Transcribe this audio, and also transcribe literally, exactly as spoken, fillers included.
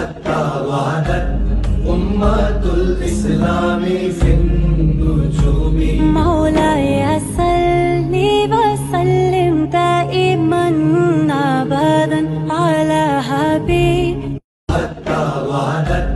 وعدت أمة الإسلام في النجوم. مولاي صلي وسلم دائما أبدا على حبيب. حتى وعدت